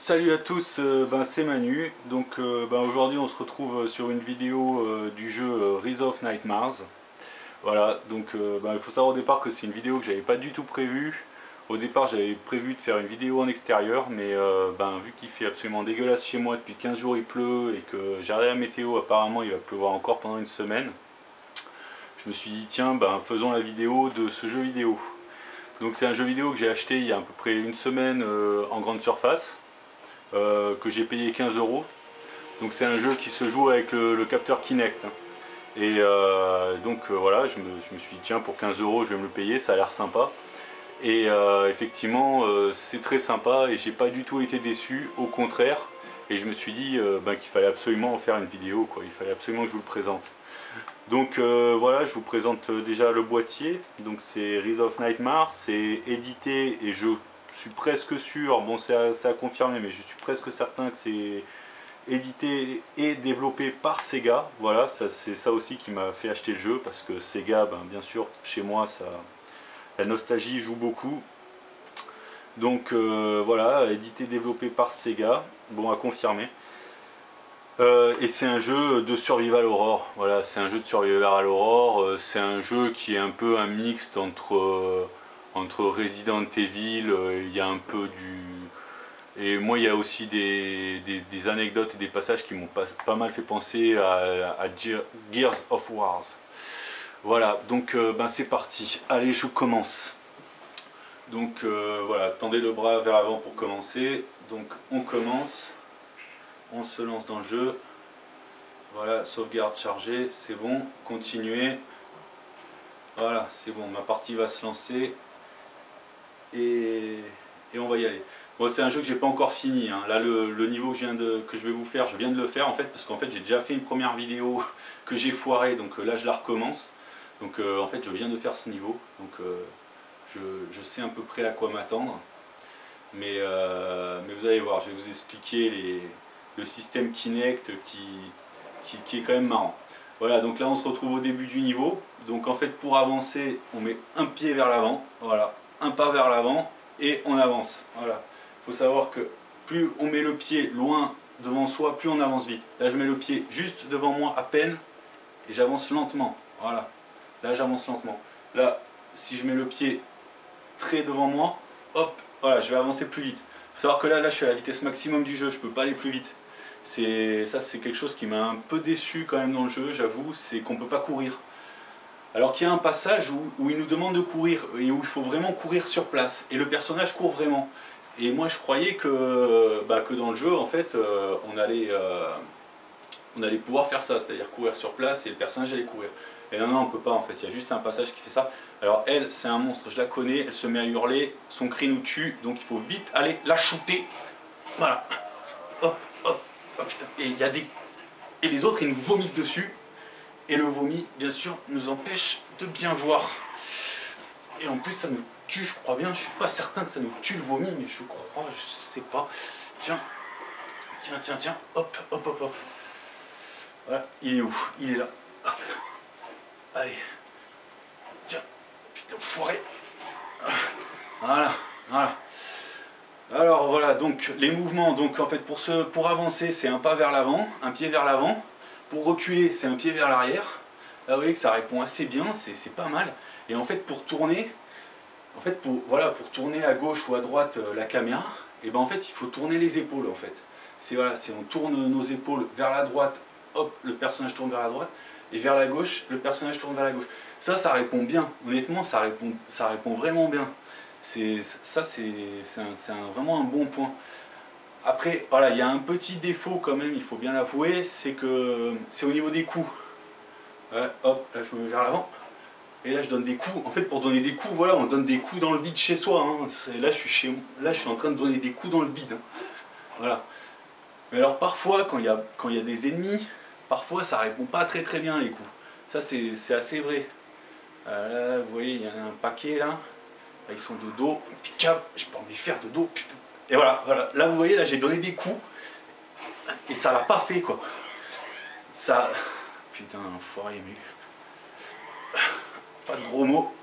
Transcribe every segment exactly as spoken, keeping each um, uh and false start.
Salut à tous, euh, ben, c'est Manu. Donc euh, ben, aujourd'hui on se retrouve sur une vidéo euh, du jeu euh, Rise of Nightmares. Voilà, donc euh, ben, il faut savoir au départ que c'est une vidéo que j'avais pas du tout prévue. Au départ j'avais prévu de faire une vidéo en extérieur, mais euh, ben, vu qu'il fait absolument dégueulasse chez moi depuis quinze jours, il pleut et que j'ai regardé la météo, apparemment il va pleuvoir encore pendant une semaine. Je me suis dit tiens, ben, faisons la vidéo de ce jeu vidéo. Donc c'est un jeu vidéo que j'ai acheté il y a à peu près une semaine euh, en grande surface. Euh, que j'ai payé quinze euros. Donc c'est un jeu qui se joue avec le, le capteur Kinect. Et euh, donc euh, voilà, je me, je me suis dit tiens, pour quinze euros je vais me le payer, ça a l'air sympa. Et euh, effectivement euh, c'est très sympa et j'ai pas du tout été déçu, au contraire. Et je me suis dit euh, ben, qu'il fallait absolument en faire une vidéo, quoi. Il fallait absolument que je vous le présente. Donc euh, voilà, je vous présente déjà le boîtier. Donc c'est Rise of Nightmares, c'est édité et je Je suis presque sûr, bon c'est à, à confirmer, mais je suis presque certain que c'est édité et développé par Sega. Voilà, c'est ça aussi qui m'a fait acheter le jeu, parce que Sega, ben, bien sûr, chez moi, ça, la nostalgie joue beaucoup. Donc euh, voilà, édité, développé par Sega, bon à confirmer. Euh, et c'est un jeu de survival horror. Voilà, c'est un jeu de survival horror. Euh, c'est un jeu qui est un peu un mixte entre... Euh, entre Resident Evil, euh, il y a un peu du... Et moi il y a aussi des, des, des anecdotes et des passages qui m'ont pas, pas mal fait penser à, à Gears of Wars. Voilà, donc euh, ben c'est parti. Allez, je commence. Donc euh, voilà, tendez le bras vers l'avant pour commencer. Donc on commence. On se lance dans le jeu. Voilà, sauvegarde chargée, c'est bon. Continuez. Voilà, c'est bon, ma partie va se lancer. Et, et on va y aller. Bon, c'est un jeu que j'ai pas encore fini, hein. Là le, le niveau que je, viens de, que je vais vous faire, je viens de le faire en fait, parce qu'en fait j'ai déjà fait une première vidéo que j'ai foirée, donc euh, là je la recommence. Donc euh, en fait je viens de faire ce niveau, donc euh, je, je sais à peu près à quoi m'attendre. Mais, euh, mais vous allez voir, je vais vous expliquer les, le système Kinect qui, qui, qui est quand même marrant. Voilà, donc là on se retrouve au début du niveau. Donc en fait pour avancer, on met un pied vers l'avant, voilà, un pas vers l'avant et on avance. Voilà. Il faut savoir que plus on met le pied loin devant soi, plus on avance vite. Là je mets le pied juste devant moi à peine et j'avance lentement. Voilà. Là j'avance lentement. Là, si je mets le pied très devant moi, hop, voilà, je vais avancer plus vite. Il faut savoir que là, là je suis à la vitesse maximum du jeu, je ne peux pas aller plus vite. Ça c'est quelque chose qui m'a un peu déçu quand même dans le jeu, j'avoue, c'est qu'on ne peut pas courir. Alors qu'il y a un passage où, où il nous demande de courir et où il faut vraiment courir sur place. Et le personnage court vraiment. Et moi je croyais que, bah, que dans le jeu en fait euh, on, allait, euh, on allait pouvoir faire ça, c'est-à-dire courir sur place et le personnage allait courir. Et non, non, on ne peut pas en fait, il y a juste un passage qui fait ça. Alors elle, c'est un monstre, je la connais, elle se met à hurler, son cri nous tue, donc il faut vite aller la shooter. Voilà. Hop, hop, hop, putain. Et, il y a des... et les autres ils nous vomissent dessus. Et le vomi, bien sûr, nous empêche de bien voir. Et en plus, ça nous tue, je crois bien. Je suis pas certain que ça nous tue le vomi, mais je crois, je sais pas. Tiens, tiens, tiens, tiens, hop, hop, hop, hop. Voilà, il est où? Il est là. Hop. Allez. Tiens, putain, foiré. Voilà, voilà. Alors voilà, donc les mouvements, donc en fait pour, ce, pour avancer, c'est un pas vers l'avant, un pied vers l'avant. Pour reculer, c'est un pied vers l'arrière. Là, vous voyez que ça répond assez bien, c'est pas mal. Et en fait, pour tourner, en fait, pour, voilà, pour tourner à gauche ou à droite euh, la caméra, et ben en fait, il faut tourner les épaules. En fait, c'est voilà, c'est on tourne nos épaules vers la droite, hop, le personnage tourne vers la droite, et vers la gauche, le personnage tourne vers la gauche. Ça, ça répond bien. Honnêtement, ça répond, ça répond vraiment bien. C'est ça, c'est un, un, vraiment un bon point. Après, voilà, il y a un petit défaut quand même, il faut bien l'avouer, c'est que c'est au niveau des coups. Ouais, hop, là je me mets vers l'avant, et là je donne des coups. En fait, pour donner des coups, voilà, on donne des coups dans le vide chez soi. Hein. Là, je suis chez, là, je suis en train de donner des coups dans le vide. Hein. Voilà. Mais alors parfois, quand il y a, quand il y a des ennemis, parfois ça répond pas très très bien les coups. Ça, c'est assez vrai. Euh, là, vous voyez, il y en a un paquet là. Là, ils sont de dos. Impeccable. Je peux en les faire de dos, putain. Et voilà, voilà, là vous voyez, là j'ai donné des coups et ça l'a pas fait quoi. Ça, putain, enfoiré, mais pas de gros mots.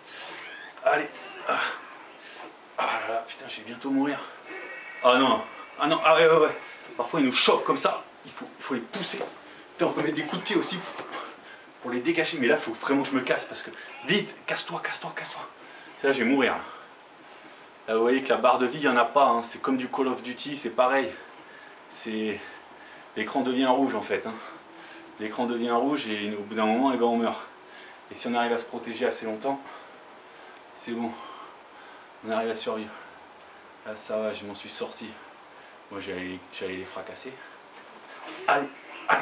Allez, ah là là, putain, je vais bientôt mourir. Ah non, Ah non, ah ouais, ouais, ouais. Parfois ils nous chopent comme ça, il faut, il faut les pousser. Putain, on peut mettre des coups de pied aussi pour les dégager, mais là il faut vraiment que je me casse parce que... Vite, casse-toi, casse-toi, casse-toi. Là je vais mourir. Là. Là vous voyez que la barre de vie, il n'y en a pas, hein. C'est comme du Call of Duty, c'est pareil. C'est... L'écran devient rouge en fait. Hein. L'écran devient rouge et au bout d'un moment, eh ben, on meurt. Et si on arrive à se protéger assez longtemps, c'est bon. On arrive à survivre. Là ça va, je m'en suis sorti. Moi j'allais les fracasser. Allez, allez.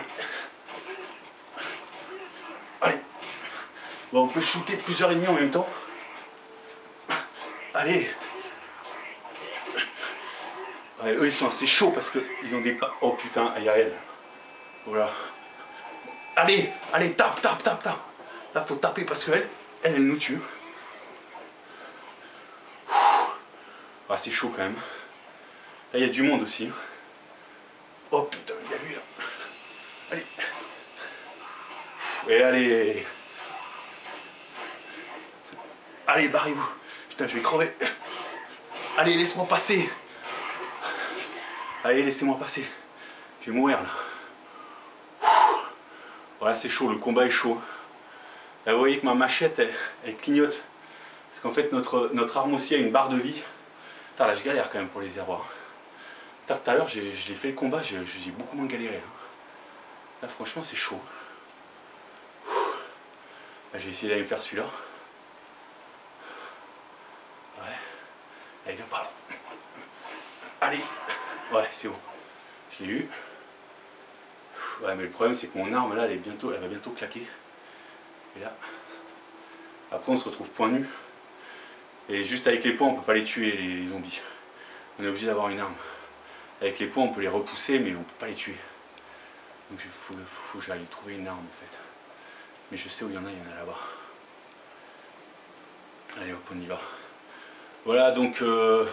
Allez. Bon, on peut shooter plusieurs ennemis en même temps. Allez. Ouais, eux ils sont assez chauds parce qu'ils ont des pas. Oh putain, il y a elle. Voilà. Allez, allez, tape, tape, tape, tape. Là faut taper parce qu'elle, elle, elle nous tue. Ah, c'est chaud quand même. Là il y a du monde aussi. Oh putain, il y a lui là. Allez. Et allez. Allez, barrez-vous. Putain, je vais crever. Allez, laisse-moi passer. Allez, laissez-moi passer. Je vais mourir là. Voilà, c'est chaud, le combat est chaud. Là, vous voyez que ma machette, elle, elle clignote. Parce qu'en fait, notre, notre arme aussi a une barre de vie. Putain, là, je galère quand même pour les avoir. Putain, tout à l'heure, je l'ai fait le combat, j'ai beaucoup moins galéré. Là, franchement, c'est chaud. Là, j'ai essayé d'aller me faire celui-là. Ouais. Allez, viens par là. Allez. Ouais, c'est bon. Je l'ai eu. Ouais, mais le problème, c'est que mon arme, là, elle, est bientôt, elle va bientôt claquer. Et là. Après, on se retrouve point nu. Et juste avec les poings, on peut pas les tuer, les, les zombies. On est obligé d'avoir une arme. Avec les poings, on peut les repousser, mais on peut pas les tuer. Donc, il faut, faut, faut que j'aille trouver une arme, en fait. Mais je sais où il y en a, il y en a là-bas. Allez hop, on y va. Voilà donc, euh,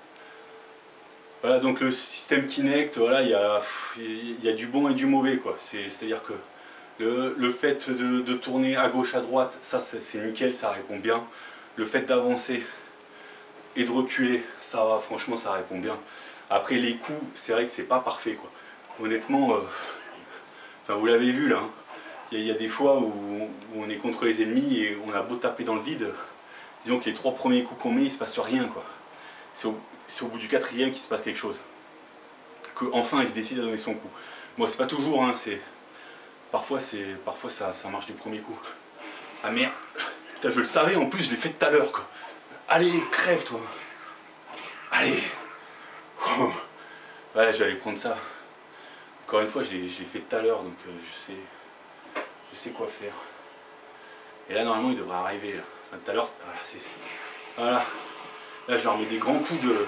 voilà donc le système Kinect, voilà, il y a, il y a du bon et du mauvais quoi. C'est-à-dire que le, le fait de, de tourner à gauche, à droite, ça c'est nickel, ça répond bien. Le fait d'avancer et de reculer, ça va, franchement ça répond bien. Après les coups, c'est vrai que c'est pas parfait quoi. Honnêtement, euh, enfin, vous l'avez vu là, hein, il, y a, il y a des fois où, où on est contre les ennemis et on a beau taper dans le vide. Disons que les trois premiers coups qu'on met, il ne se passe rien quoi. C'est au, au bout du quatrième qu'il se passe quelque chose. Que enfin il se décide à donner son coup. Bon, c'est pas toujours, hein, c'est. Parfois, parfois ça, ça marche du premier coup. Ah merde. Putain, je le savais, en plus je l'ai fait tout à l'heure quoi. Allez, crève toi. Allez. Oh. Voilà, j'allais prendre ça. Encore une fois, je l'ai fait tout à l'heure, donc euh, je sais. Je sais quoi faire. Et là normalement il devrait arriver là. Enfin, tout à l'heure, voilà, c'est. Voilà. Là je leur mets des grands coups de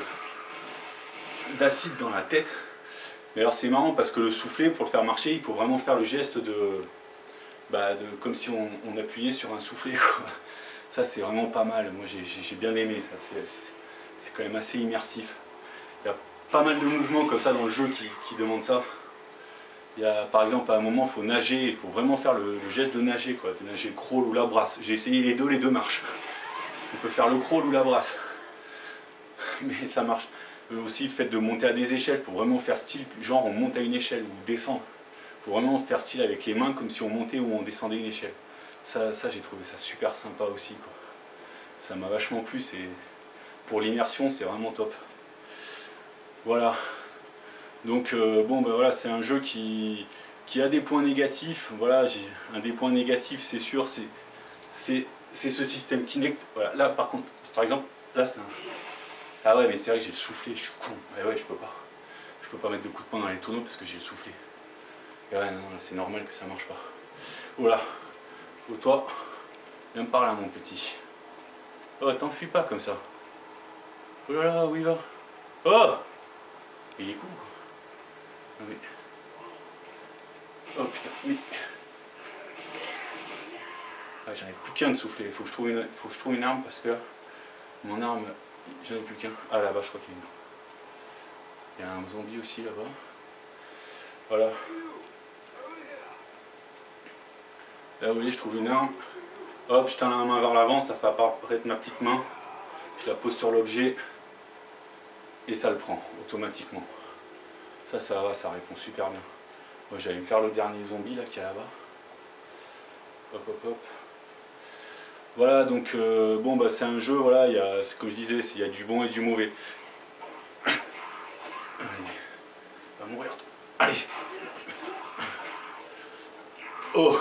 d'acide dans la tête. Mais alors c'est marrant parce que le soufflet, pour le faire marcher, il faut vraiment faire le geste de. Bah, de comme si on, on appuyait sur un soufflet quoi. Ça c'est vraiment pas mal. Moi j'ai bien aimé ça. C'est quand même assez immersif. Il y a pas mal de mouvements comme ça dans le jeu qui, qui demandent ça. Il y a, par exemple, à un moment, il faut nager, il faut vraiment faire le, le geste de nager, quoi, de nager le crawl ou la brasse. J'ai essayé les deux, les deux marchent. On peut faire le crawl ou la brasse. Mais ça marche. Euh, aussi, le fait de monter à des échelles, il faut vraiment faire style, genre on monte à une échelle ou descend. Il faut vraiment faire style avec les mains comme si on montait ou on descendait une échelle. Ça, ça j'ai trouvé ça super sympa aussi, quoi. Ça m'a vachement plu, et pour l'immersion, c'est vraiment top. Voilà. Donc euh, bon ben voilà, c'est un jeu qui, qui a des points négatifs. Voilà, j'ai un des points négatifs, c'est sûr, c'est ce système Kinect. Voilà, là par contre, par exemple, là c'est un. Ah ouais, mais c'est vrai que j'ai le soufflé, je suis con. Ouais, ouais, je peux pas. Je peux pas mettre de coups de poing dans les tonneaux parce que j'ai le soufflé. Et ouais, non, c'est normal que ça marche pas. Voilà. Oh toi, viens me par là mon petit. Oh, t'enfuis pas comme ça. Oh là là, où il va? Oh, il est cool quoi. Non mais... Oh putain, oui. Ah, j'en ai plus qu'un de souffler, il faut que je trouve une, faut que je trouve une arme parce que là, mon arme, j'en ai plus qu'un. Ah là-bas, je crois qu'il y a une. Il y a un zombie aussi là-bas. Voilà. Là, vous voyez, je trouve une arme. Hop, je tends la main vers l'avant, ça fait apparaître ma petite main. Je la pose sur l'objet et ça le prend automatiquement. Ça, ça va, ça répond super bien. Moi, j'allais me faire le dernier zombie là qui est là-bas. Hop, hop, hop. Voilà, donc euh, bon, bah c'est un jeu, voilà, il y a, comme je disais, il y a du bon et du mauvais. Allez, va mourir. Allez. Oh.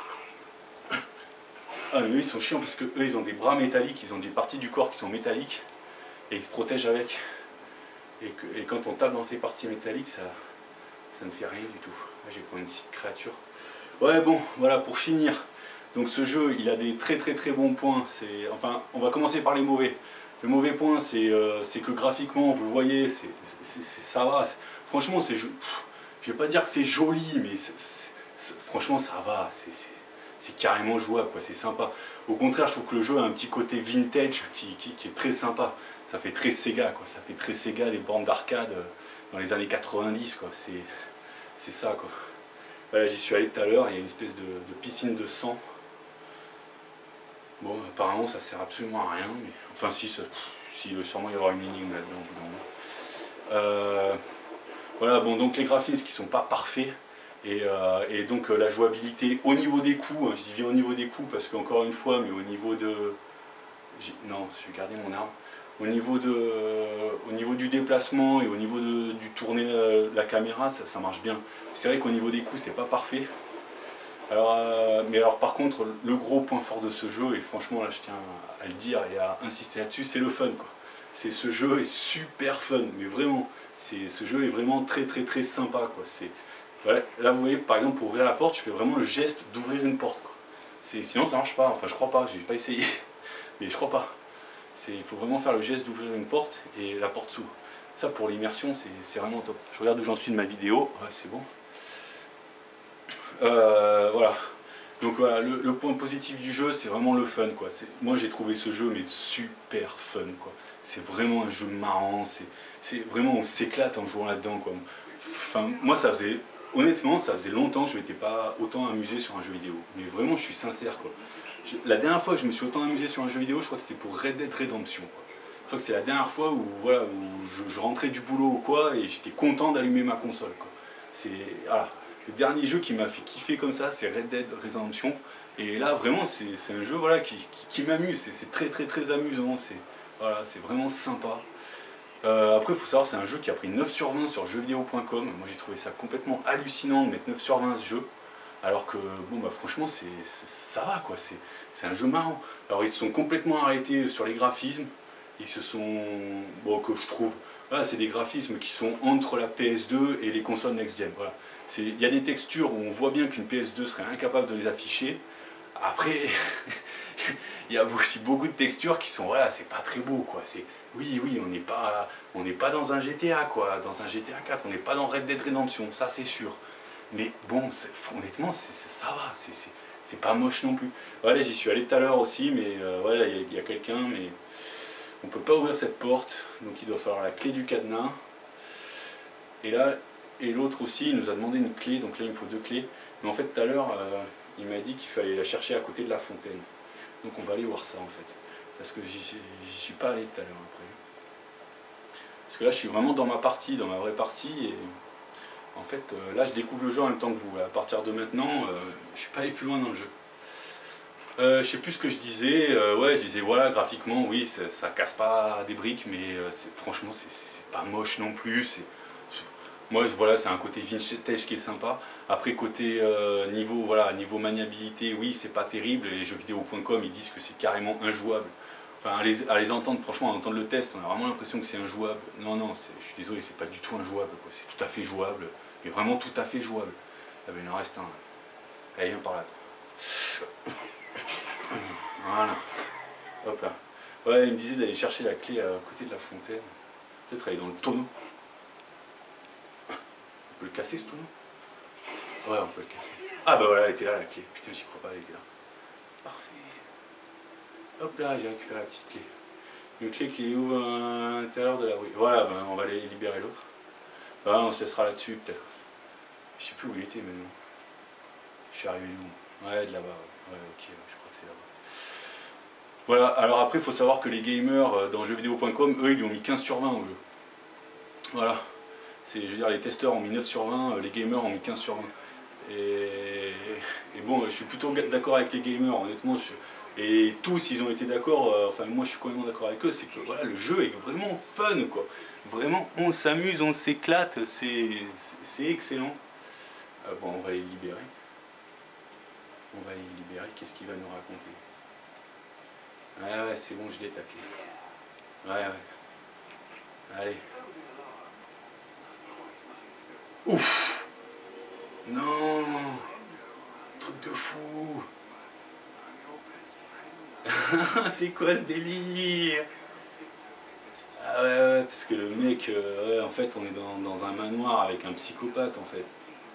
Ah mais eux ils sont chiants parce que eux ils ont des bras métalliques, ils ont des parties du corps qui sont métalliques et ils se protègent avec. Et, que, et quand on tape dans ces parties métalliques, ça, ça ne fait rien du tout. Là j'ai pas une petite créature. Ouais bon, voilà pour finir. Donc ce jeu il a des très très très bons points. Enfin on va commencer par les mauvais. Le mauvais point c'est euh, que graphiquement vous voyez, c'est ça va. Franchement c'est, je vais pas dire que c'est joli mais c est, c est, franchement ça va. C'est carrément jouable, c'est sympa. Au contraire, je trouve que le jeu a un petit côté vintage qui, qui, qui est très sympa. Ça fait très Sega, quoi. Ça fait très Sega des bornes d'arcade dans les années quatre-vingt-dix, quoi. C'est ça, quoi. Voilà, j'y suis allé tout à l'heure, il y a une espèce de, de piscine de sang. Bon, apparemment, ça sert absolument à rien, mais enfin, si, ça, si sûrement il y aura une énigme là-dedans. Euh, voilà, bon, donc les graphismes qui sont pas parfaits. Et, euh, et donc euh, la jouabilité au niveau des coups, hein, je dis bien au niveau des coups parce qu'encore une fois, mais au niveau de... Non, je vais garder mon arme. Au niveau, de, euh, au niveau du déplacement et au niveau de, du tourner la, la caméra, ça, ça marche bien. C'est vrai qu'au niveau des coups, c'est pas parfait. Alors, euh, mais alors par contre, le gros point fort de ce jeu, et franchement là je tiens à le dire et à insister là-dessus, c'est le fun, quoi. C'est ce jeu est super fun, mais vraiment, ce jeu est vraiment très très très sympa, quoi. C'est... Voilà, là vous voyez par exemple pour ouvrir la porte je fais vraiment le geste d'ouvrir une porte, quoi. Sinon ça marche pas, enfin je crois pas, j'ai pas essayé mais je crois pas. Il faut vraiment faire le geste d'ouvrir une porte et la porte s'ouvre. Ça pour l'immersion c'est vraiment top. Je regarde où j'en suis de ma vidéo, ouais, c'est bon. Euh, voilà. Donc voilà, le, le point positif du jeu c'est vraiment le fun, quoi. Moi j'ai trouvé ce jeu mais super fun, quoi. C'est vraiment un jeu marrant, c'est vraiment on s'éclate en jouant là-dedans, quoi. Enfin moi ça faisait... Honnêtement, ça faisait longtemps que je ne m'étais pas autant amusé sur un jeu vidéo. Mais vraiment, je suis sincère, quoi. Je, la dernière fois que je me suis autant amusé sur un jeu vidéo, je crois que c'était pour Red Dead Redemption, quoi. Je crois que c'est la dernière fois où, voilà, où je, je rentrais du boulot ou quoi, et j'étais content d'allumer ma console, quoi. C'est... Voilà. Le dernier jeu qui m'a fait kiffer comme ça, c'est Red Dead Redemption. Et là, vraiment, c'est un jeu voilà, qui, qui, qui m'amuse. C'est très très très amusant. C'est voilà, vraiment sympa. Euh, après, il faut savoir, c'est un jeu qui a pris neuf sur vingt sur jeux vidéo point com. Moi, j'ai trouvé ça complètement hallucinant de mettre neuf sur vingt à ce jeu. Alors que, bon, bah franchement, c'est ça va, quoi. C'est un jeu marrant. Alors, ils se sont complètement arrêtés sur les graphismes. Ils se sont... Bon, que je trouve... Voilà, c'est des graphismes qui sont entre la P S deux et les consoles next-gen. Voilà. Il y a des textures où on voit bien qu'une P S deux serait incapable de les afficher. Après, il y a aussi beaucoup de textures qui sont... Voilà, c'est pas très beau, quoi. C'est... Oui, oui, on n'est pas, on n'est pas dans un G T A, quoi, dans un G T A quatre, on n'est pas dans Red Dead Redemption, ça c'est sûr. Mais bon, honnêtement, c est, c est, ça va, c'est pas moche non plus. Voilà, j'y suis allé tout à l'heure aussi, mais euh, voilà, il y a, a quelqu'un, mais on ne peut pas ouvrir cette porte, donc il doit falloir la clé du cadenas. Et là, et l'autre aussi, il nous a demandé une clé, donc là il me faut deux clés. Mais en fait, tout à l'heure, euh, il m'a dit qu'il fallait la chercher à côté de la fontaine. Donc on va aller voir ça en fait. Parce que j'y suis pas allé tout à l'heure après. Parce que là je suis vraiment dans ma partie, dans ma vraie partie, et en fait euh, là je découvre le jeu en même temps que vous. À partir de maintenant, euh, je suis pas allé plus loin dans le jeu. Euh, je sais plus ce que je disais, euh, ouais je disais voilà graphiquement oui ça, ça casse pas des briques mais euh, franchement c'est pas moche non plus. Moi voilà c'est un côté vintage qui est sympa. Après côté euh, niveau voilà niveau maniabilité oui c'est pas terrible, les jeux vidéo point com ils disent que c'est carrément injouable. Enfin, à les, à les entendre, franchement, à entendre le test, on a vraiment l'impression que c'est injouable. Non, non, je suis désolé, c'est pas du tout injouable, c'est tout à fait jouable, mais vraiment tout à fait jouable. Ah ben, il en reste un, là. Allez, viens par là. Voilà. Hop là. Ouais, il me disait d'aller chercher la clé à côté de la fontaine. Peut-être aller dans le tonneau. On peut le casser, ce tonneau? Ouais, on peut le casser. Ah bah voilà, elle était là, la clé. Putain, j'y crois pas, elle était là. Parfait. Hop là, j'ai récupéré la petite clé. Une clé qui ouvre à l'intérieur de la rue. Voilà, ben, on va aller libérer l'autre. Ben, on se laissera là-dessus peut-être. Je sais plus où il était maintenant. Je suis arrivé d'où? Ouais, de là-bas. Ouais. ouais, ok, je crois que c'est là-bas. Voilà, alors après, il faut savoir que les gamers dans jeux vidéo point com, eux, ils lui ont mis quinze sur vingt au jeu. Voilà. je veux dire, les testeurs ont mis neuf sur vingt, les gamers ont mis quinze sur vingt. Et, et bon, je suis plutôt d'accord avec les gamers, honnêtement. Je, et tous, ils ont été d'accord, euh, enfin moi je suis complètement d'accord avec eux, c'est que voilà, le jeu est vraiment fun, quoi. Vraiment, on s'amuse, on s'éclate, c'est excellent. Euh, bon, on va les libérer. On va les libérer, qu'est-ce qu'il va nous raconter? Ouais, ouais, c'est bon, je l'ai taclé. Ouais, ouais. Allez. Ouf! Non! Truc de fou! C'est quoi ce délire? Ah ouais, ouais, parce que le mec, euh, ouais, en fait, on est dans, dans un manoir avec un psychopathe, en fait.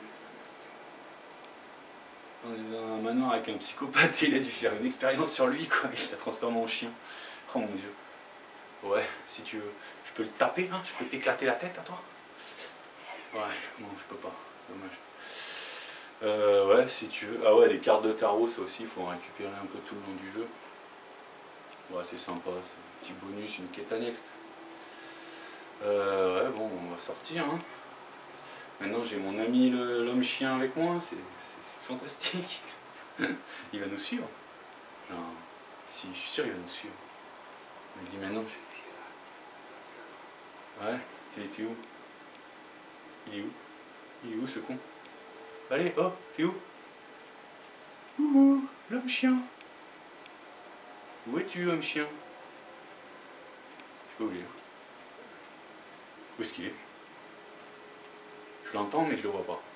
On est dans un manoir avec un psychopathe et il a dû faire une expérience sur lui, quoi. Il l'a transformé en chien. Oh mon dieu. Ouais, si tu veux. Je peux le taper, hein? Je peux t'éclater la tête à toi? Ouais, bon, je peux pas. Dommage. Euh, ouais, si tu veux. Ah ouais, les cartes de tarot, ça aussi, il faut en récupérer un peu tout le long du jeu. Ouais, c'est sympa, c'est un petit bonus, une quête annexe. Euh, ouais, bon, on va sortir. Hein. Maintenant, j'ai mon ami l'homme chien avec moi, c'est fantastique. Il va nous suivre. Non, si, je suis sûr, il va nous suivre. Il me dit maintenant. Ouais, t'es où? Il est où? Il est où ce con? Allez, oh, t'es où? Ouhou, l'homme chien. Où es-tu, homme chien? Je sais pas où il est. Où est-ce qu'il est? Je l'entends, mais je le vois pas.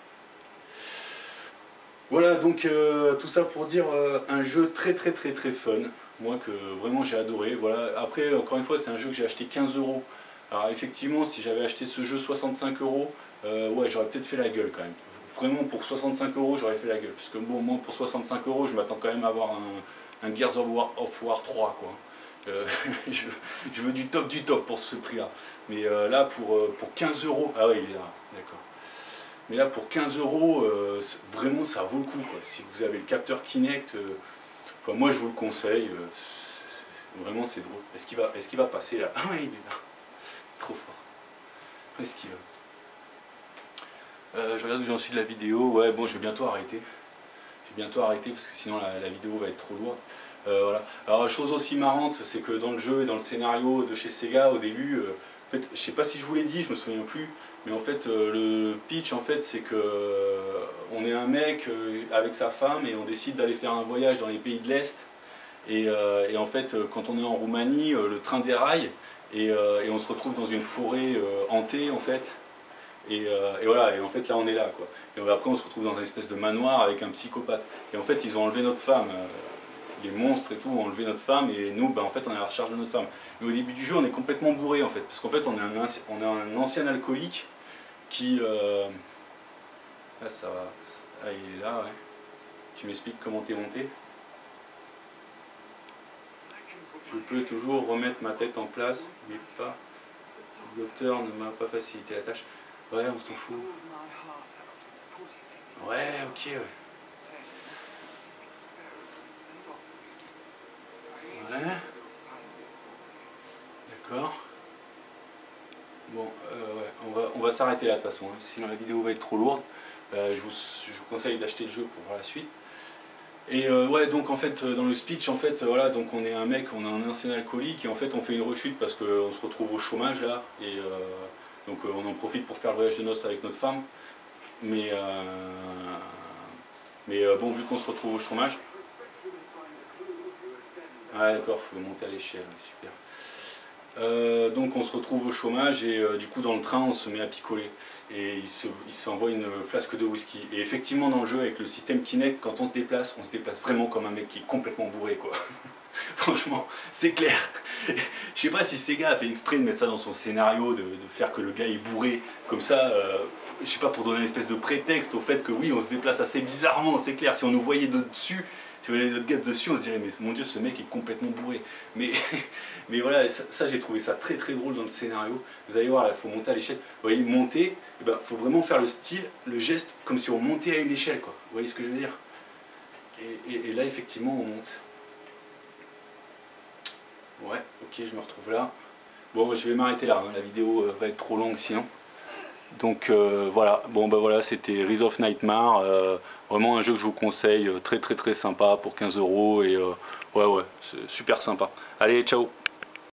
Voilà, donc euh, tout ça pour dire euh, un jeu très très très très fun. Moi, que vraiment j'ai adoré. Voilà. Après, encore une fois, c'est un jeu que j'ai acheté quinze euros. Alors effectivement, si j'avais acheté ce jeu soixante-cinq euros, euh, ouais, j'aurais peut-être fait la gueule quand même. Vraiment, pour soixante-cinq euros, j'aurais fait la gueule. Parce que bon, moi, pour soixante-cinq euros, je m'attends quand même à avoir un, un Gears of War, of War trois, quoi. Euh, je, je veux du top du top pour ce prix-là. Mais euh, là, pour, euh, pour quinze euros, ah ouais, il est là, d'accord. Mais là, pour quinze euros, euh, vraiment, ça vaut le coup, quoi. Si vous avez le capteur Kinect, euh, enfin, moi, je vous le conseille. Euh, c est, c est, vraiment, c'est drôle. Est-ce qu'il va, est-ce qu'il va passer là? Ah ouais, il est là. Trop fort. Est-ce qu'il va euh, Je regarde où j'en suis de la vidéo. Ouais, bon, je vais bientôt arrêter. Je vais bientôt arrêter parce que sinon, la, la vidéo va être trop lourde. Euh, voilà. Alors, chose aussi marrante, c'est que dans le jeu et dans le scénario de chez Sega, au début, euh, en fait, je sais pas si je vous l'ai dit, je me souviens plus, mais en fait, euh, le pitch, en fait, c'est que euh, on est un mec euh, avec sa femme et on décide d'aller faire un voyage dans les pays de l'Est. Et, euh, et en fait, quand on est en Roumanie, euh, le train déraille et, euh, et on se retrouve dans une forêt euh, hantée, en fait. Et, euh, et voilà, et en fait, là, on est là, quoi. Et après, on se retrouve dans une espèce de manoir avec un psychopathe. Et en fait, ils ont enlevé notre femme. Euh, les monstres et tout ont enlevé notre femme et nous, ben, en fait, on est à la recherche de notre femme. Mais au début du jeu, on est complètement bourré, en fait. Parce qu'en fait, on est un, on est un ancien alcoolique qui... Euh... Là, ça va... Ah, il est là, ouais. Tu m'expliques comment t'es monté? Je peux toujours remettre ma tête en place, mais pas... Le docteur ne m'a pas facilité la tâche. Ouais, on s'en fout. Ouais, ok, ouais. Ouais. D'accord. Bon, euh, ouais, on va, on va s'arrêter là de toute façon, hein. Sinon la vidéo va être trop lourde. Euh, je, vous, je vous conseille d'acheter le jeu pour voir la suite. Et euh, ouais, donc en fait, dans le speech, en fait, voilà, donc on est un mec, on est un ancien alcoolique, et en fait on fait une rechute parce qu'on se retrouve au chômage là, et euh, donc euh, on en profite pour faire le voyage de noces avec notre femme. Mais, euh, mais euh, bon, vu qu'on se retrouve au chômage... Ah d'accord, il faut monter à l'échelle, super. Euh, donc on se retrouve au chômage et euh, du coup dans le train on se met à picoler et il s'envoie une flasque de whisky et effectivement dans le jeu avec le système Kinect quand on se déplace, on se déplace vraiment comme un mec qui est complètement bourré quoi. Franchement c'est clair. Je sais pas si Sega a fait exprès de mettre ça dans son scénario, de, de faire que le gars est bourré comme ça, euh, je sais pas, pour donner une espèce de prétexte au fait que oui on se déplace assez bizarrement, c'est clair, si on nous voyait de dessus. Si on avait notre gars dessus, on se dirait mais mon dieu ce mec est complètement bourré. Mais, mais voilà, ça, ça j'ai trouvé ça très très drôle dans le scénario. Vous allez voir, il faut monter à l'échelle. Vous voyez, monter, il ben, faut vraiment faire le style, le geste, comme si on montait à une échelle, quoi. Vous voyez ce que je veux dire? et, et, et là effectivement on monte. Ouais, ok, je me retrouve là. Bon, je vais m'arrêter là, hein. La vidéo va être trop longue sinon. Donc euh, voilà, bon bah voilà, c'était Rise of Nightmare, euh, vraiment un jeu que je vous conseille, très très très sympa pour quinze euros et euh, ouais ouais, c'est super sympa. Allez, ciao.